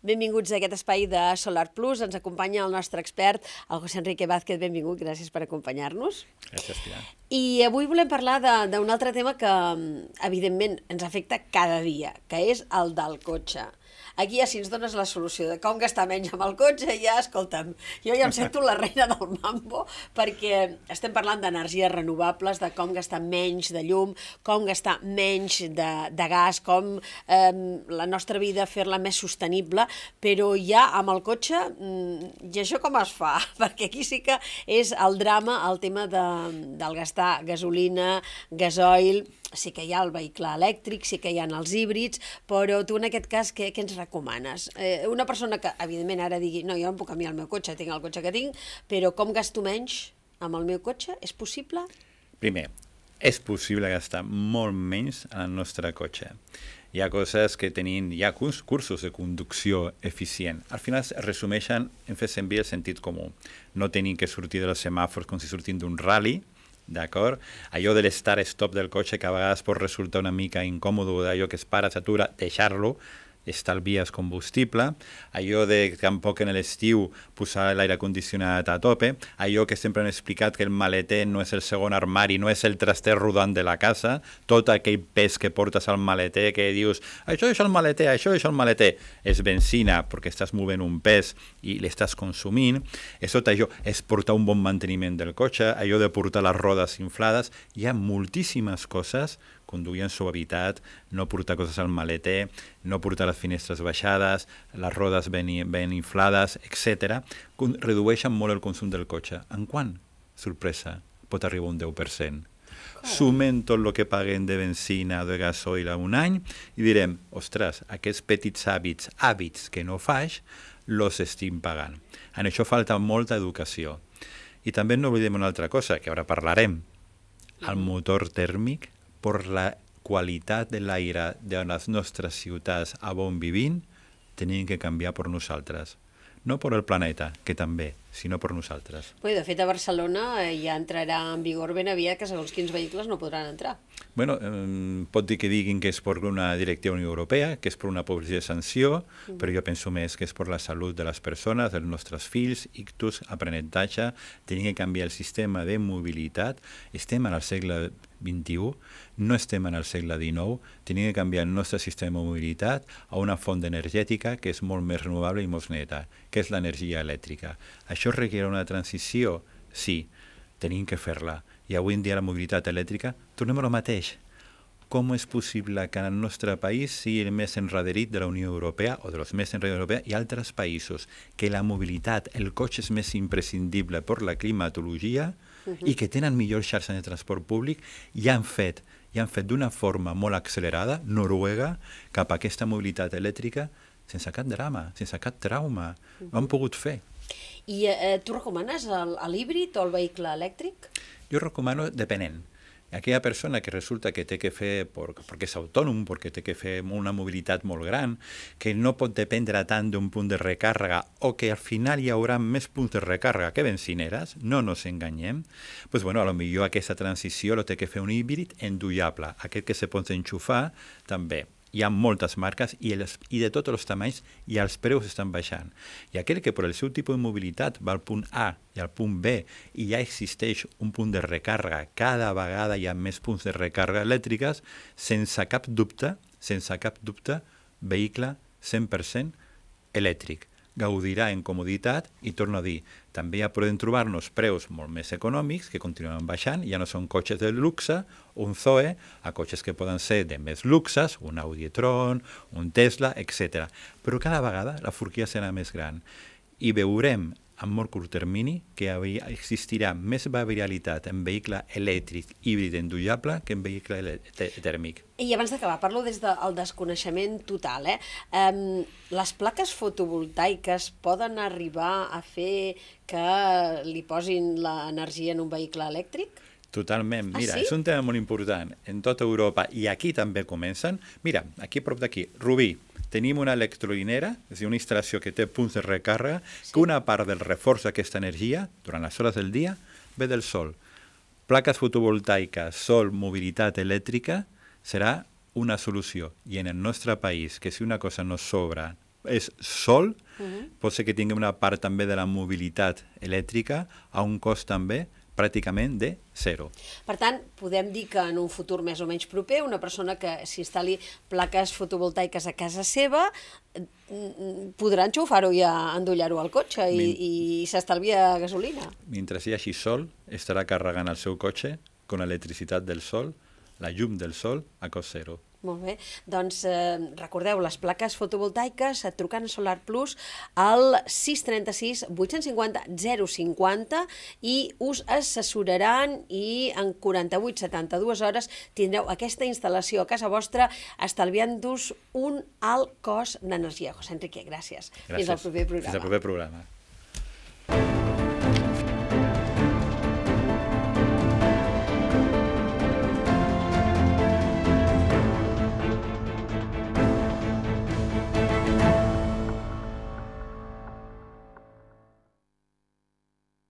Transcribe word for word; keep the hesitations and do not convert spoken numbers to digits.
Benvinguts a aquest espai de Solar Plus. Ens acompanya el nostre expert, el José Enrique Vázquez. Benvingut, gràcies per acompanyar-nos. Gràcies, Pilar. I avui volem parlar d'un altre tema que, evidentment, ens afecta cada dia, que és el del cotxe. Aquí ja si ens dones la solució de com gastar menys amb el cotxe, ja, escolta'm, jo ja em sento la reina del mambo, perquè estem parlant d'energies renovables, de com gastar menys de llum, com gastar menys de, de gas, com eh, la nostra vida fer-la més sostenible, però ja amb el cotxe, i això com es fa? Perquè aquí sí que és el drama, el tema de, del gastar gasolina, gasoil. Sí que hi ha el vehicle elèctric, sí que hi ha els híbrids, però tu en aquest cas què, què ens recomanes? Eh, una persona que, evidentment, ara digui no, jo no puc canviar el meu cotxe, tinc el cotxe que tinc, però com gasto menys amb el meu cotxe? És possible? Primer, és possible gastar molt menys en el nostre cotxe. Hi ha coses que tenim, hi ha cursos de conducció eficient. Al final es resumeixen en fer servir el sentit comú. No tenim que sortir dels semàfors com si sortim d'un rally, d'acord? Allò de l'start-stop del cotxe que a vegades pot resultar una mica incòmode, d'allò que es para, s'atura, deixar-lo, estalvies combustible, allò de tampoc en l'estiu posar l'aire condicionat a tope, allò que sempre han explicat que el maleter no és el segon armari, no és el traster rodant de la casa, tot aquell pes que portes al maleter que dius, això és el maleter, això és el maleter, és benzina perquè estàs movent un pes i l'estàs consumint, és tot allò, és portar un bon manteniment del cotxe, allò de portar les rodes inflades, hi ha moltíssimes coses, conduir amb suavitat, no portar coses al maleter, no portar les finestres baixades, les rodes ben, ben inflades, etcètera, redueixen molt el consum del cotxe. En quant? Sorpresa, pot arribar a un deu per cent. Sumem tot el que paguem de benzina o de gasoil a un any i direm, ostres, aquests petits hàbits, hàbits que no faig, los estic pagant. En això falta molta educació. I també no oblidem una altra cosa, que ara parlarem. El motor tèrmic, per la qualitat de l'aire de les nostres ciutats a on vivim, tenim que canviar per nosaltres. No per el planeta, que també, sinó per nosaltres. Bé, de fet, a Barcelona ja entrarà en vigor ben aviat que segons quins vehicles no podran entrar. Bueno, eh, pot dir que diguin que és per una directiva de la Unió Europea, que és per una posició de sanció, mm. però jo penso més que és per la salut de les persones, dels nostres fills, ictus, aprenentatge, tenim que canviar el sistema de mobilitat. Estem en el segle vint-i-u, no estem en el segle dinou, tenim que canviar el nostre sistema de mobilitat a una font energètica que és molt més renovable i molt neta, que és l'energia elèctrica. Això requiere una transició? Sí, tenim que fer-la. I avui en dia la mobilitat elèctrica, tornem a lo mateix. Com és possible que en el nostre país sigui el més enraderit de la Unió Europea o dels més enraderits de la Unió Europea i altres països, que la mobilitat, el cotxe és més imprescindible per la climatologia uh-huh. i que tenen millors xarxes de transport públic i han fet, i han fet d'una forma molt accelerada, Noruega, cap a aquesta mobilitat elèctrica sense cap drama, sense cap trauma. Uh-huh. Ho han pogut fer. I eh, tu recomanes l'híbrid o el vehicle elèctric? Jo recomano depenent. Aquella persona que resulta que té que fer, perquè és autònom, perquè té que fer una mobilitat molt gran, que no pot dependre tant d'un punt de recàrrega o que al final hi haurà més punts de recàrrega que benzineres, no ens enganyem, doncs, bueno, a lo millor aquesta transició la té que fer un híbrid endollable, aquest que se pot enxufar també. Hi ha moltes marques i, els, i de tots els tamanys i els preus estan baixant. I aquell que per el seu tipus de mobilitat va al punt A i al punt B i ja existeix un punt de recàrrega, cada vegada hi ha més punts de recàrrega elèctriques, sense cap dubte, sense cap dubte, vehicle cent per cent elèctric. Gaudirà en comoditat i torno a dir, també ja podem trobar-nos preus molt més econòmics que continuen baixant, ja no són cotxes de luxe, un Zoe, a cotxes que poden ser de més luxes, un Audi e-tron, un Tesla, etcètera. Però cada vegada la forquilla serà més gran i veurem en molt curt termini que existirà més variabilitat en vehicle elèctric híbrid endollable que en vehicle tèrmic. I abans d'acabar, parlo des del desconeixement total. Eh? Um, les plaques fotovoltaiques poden arribar a fer que li posin l'energia en un vehicle elèctric? Totalment. Mira, ah, sí? És un tema molt important. En tota Europa, i aquí també comencen. Mira, aquí a prop d'aquí, Rubí, tenim una electrolinera, és a dir, una instal·lació que té punts de recàrrega, sí. que una part del reforç d'aquesta energia, durant les hores del dia, ve del sol. Plaques fotovoltaiques, sol, mobilitat elèctrica, serà una solució. I en el nostre país, que si una cosa no sobra és sol, uh-huh. pot ser que tingui una part també de la mobilitat elèctrica a un cost també pràcticament de zero. Per tant, podem dir que en un futur més o menys proper, una persona que s'instal·li plaques fotovoltaiques a casa seva podrà enxufar-ho i endollar-ho al cotxe i, Min... i s'estalvia gasolina. Mentre hi hagi sol, estarà carregant el seu cotxe con l'electricitat del sol, la llum del sol, a cost zero. Molt bé, doncs eh, recordeu, les plaques fotovoltaiques, trucant a Solar Plus al sis tres sis vuit cinc zero zero cinc zero i us assessoraran i en quaranta-vuit a setanta-dues hores tindreu aquesta instal·lació a casa vostra estalviant-vos un alt cost d'energia. José Enrique, gràcies. Gràcies. Fins al proper programa. Fins al proper programa.